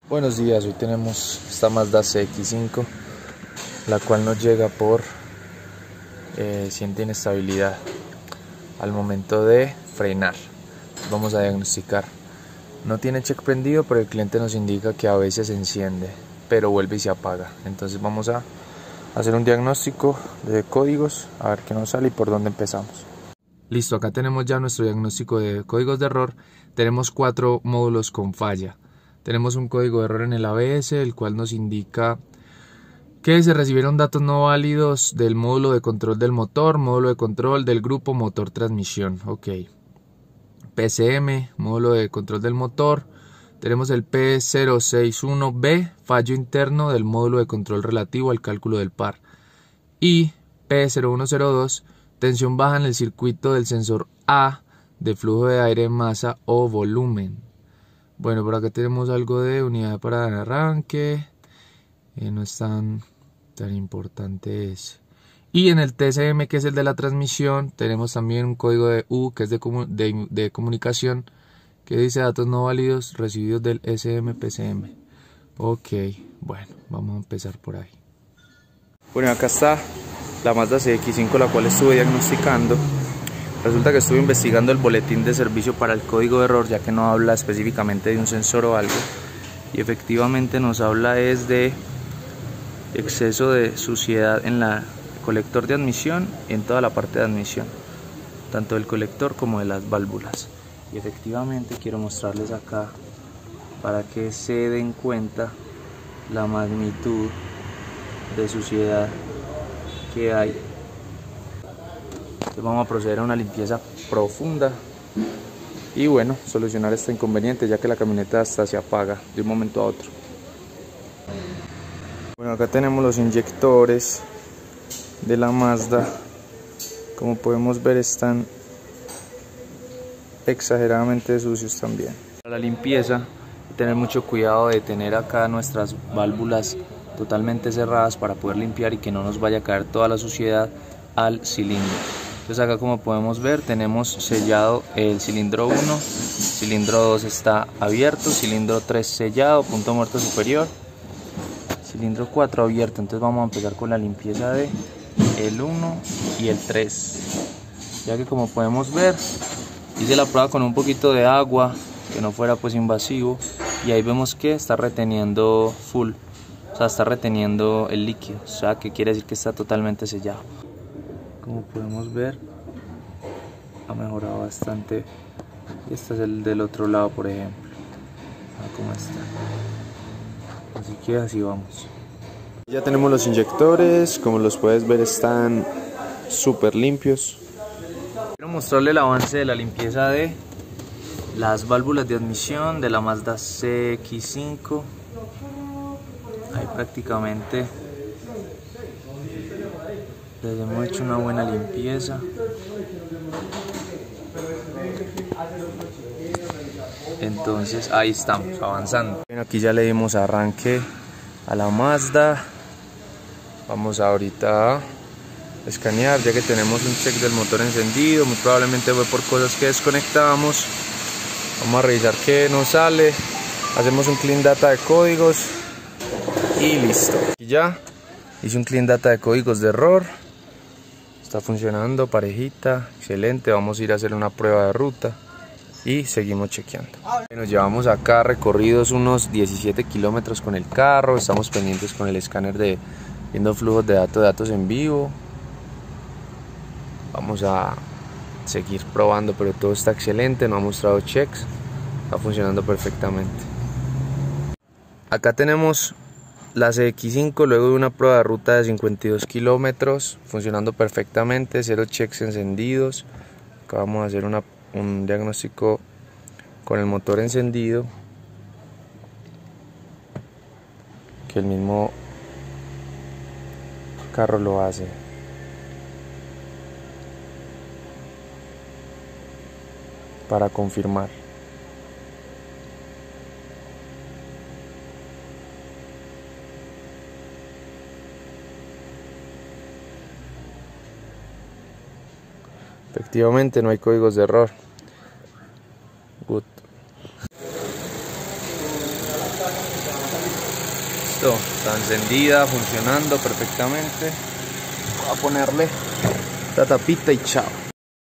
Buenos días, hoy tenemos esta Mazda CX-5, la cual nos llega por siente inestabilidad al momento de frenar. Vamos a diagnosticar. No tiene check prendido, pero el cliente nos indica que a veces se enciende, pero vuelve y se apaga. Entonces vamos a hacer un diagnóstico de códigos, a ver qué nos sale y por dónde empezamos. Listo, acá tenemos ya nuestro diagnóstico de códigos de error. Tenemos 4 módulos con falla. Tenemos un código de error en el ABS, el cual nos indica que se recibieron datos no válidos del módulo de control del motor, módulo de control del grupo motor transmisión. Ok. PCM, módulo de control del motor. Tenemos el P061B, fallo interno del módulo de control relativo al cálculo del par. Y P0102, tensión baja en el circuito del sensor A de flujo de aire, masa o volumen. Bueno, por acá tenemos algo de unidad para arranque, no es tan importante ese. Y en el TCM, que es el de la transmisión, tenemos también un código de U, que es de comunicación, que dice datos no válidos recibidos del SM-PCM. Ok, bueno, vamos a empezar por ahí. Bueno, acá está la Mazda CX-5, la cual estuve diagnosticando. Resulta que estuve investigando el boletín de servicio para el código de error, ya que no habla específicamente de un sensor o algo, y efectivamente nos habla es de exceso de suciedad en el colector de admisión y en toda la parte de admisión, tanto del colector como de las válvulas. Y efectivamente quiero mostrarles acá para que se den cuenta la magnitud de suciedad que hay. Entonces vamos a proceder a una limpieza profunda y bueno, solucionar este inconveniente, ya que la camioneta hasta se apaga de un momento a otro. Bueno, acá tenemos los inyectores de la Mazda. Como podemos ver, están exageradamente sucios también. Para la limpieza, tener mucho cuidado de tener acá nuestras válvulas totalmente cerradas para poder limpiar y que no nos vaya a caer toda la suciedad al cilindro. Entonces acá, como podemos ver, tenemos sellado el cilindro 1, cilindro 2 está abierto, cilindro 3 sellado, punto muerto superior, cilindro 4 abierto. Entonces vamos a empezar con la limpieza de el 1 y el 3, ya que como podemos ver, hice la prueba con un poquito de agua, que no fuera pues invasivo, y ahí vemos que está reteniendo full, o sea, está reteniendo el líquido, o sea, que quiere decir que está totalmente sellado. Como podemos ver, ha mejorado bastante. Y este es el del otro lado, por ejemplo. Cómo está. Así que así vamos. Ya tenemos los inyectores, como los puedes ver están súper limpios. Quiero mostrarle el avance de la limpieza de las válvulas de admisión de la Mazda CX-5. Ahí prácticamente les hemos hecho una buena limpieza. Entonces ahí estamos avanzando. Bueno, aquí ya le dimos arranque a la Mazda. Vamos ahorita a escanear, ya que tenemos un check del motor encendido. Muy probablemente fue por cosas que desconectamos. Vamos a revisar qué nos sale. Hacemos un clean data de códigos y listo. Y ya hice un clean data de códigos de error. Está funcionando parejita, excelente. Vamos a ir a hacer una prueba de ruta y seguimos chequeando. Nos llevamos acá recorridos unos 17 kilómetros con el carro. Estamos pendientes con el escáner de viendo flujos de datos en vivo. Vamos a seguir probando, pero todo está excelente. No ha mostrado checks, está funcionando perfectamente. Acá tenemos la CX-5 luego de una prueba de ruta de 52 kilómetros, funcionando perfectamente, 0 checks encendidos. Acá vamos a hacer un diagnóstico con el motor encendido, que el mismo carro lo hace. Para confirmar. Efectivamente no hay códigos de error. Good. Listo, está encendida, funcionando perfectamente. Voy a ponerle esta tapita y chao.